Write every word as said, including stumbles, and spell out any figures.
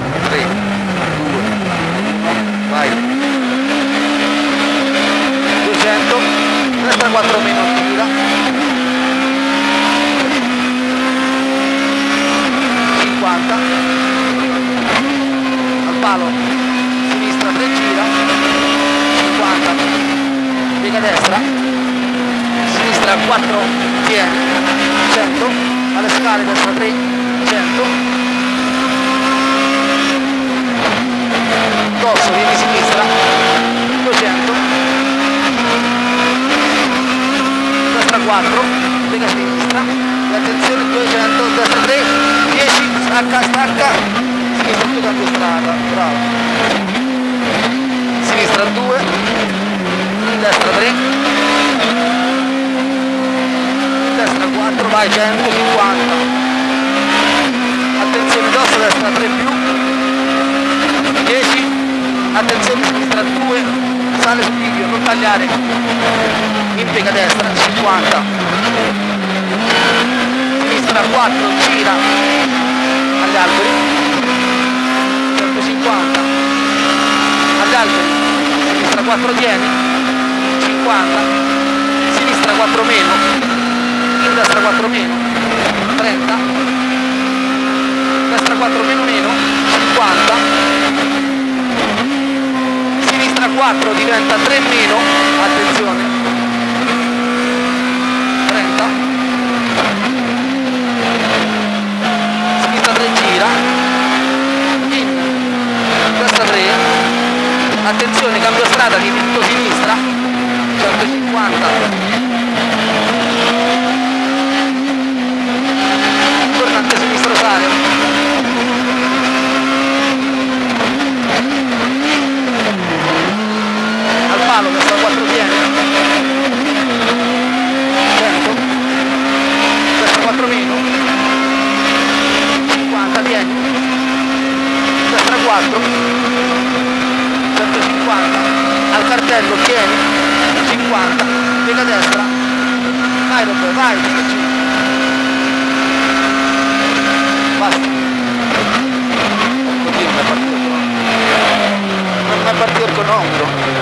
tre, due, uno, vai. duecento, destra quattro meno, gira. cinquanta, al palo, sinistra tre, gira. cinquanta, piega destra, sinistra quattro, tieni, cento, alle scale destra tre, cento, dosso, vieni sinistra, duecento, destra quattro, piega sinistra, e attenzione duecento, destra tre, dieci, stacca, stacca, sinistra più cambio strada, bravo, sinistra due, destra tre, destra quattro, vai centocinquanta, attenzione dosso, destra tre più, dieci, attenzione sinistra due, sale sul bivio, non tagliare, impiega destra, cinquanta, sinistra quattro, gira agli alberi, centocinquanta, agli alberi, sinistra quattro tieni, cinquanta, sinistra quattro meno, in destra quattro meno, trenta, destra quattro meno meno, cinquanta, sinistra quattro diventa tre meno, attenzione, trenta, sinistra tre gira, in, destra tre, attenzione cambio strada, vieni tutto sinistra, centocinquanta, tornante sinistro sale, al palo destra quattro tiene, cento, destra quattro meno, cinquanta tieni, destra quattro, centocinquanta, al cartello tieni, cinquanta, piega destra, vai Roberto, vai, dici. Basta. Oddio, non è partito il cronometro. Non è partito il cronometro.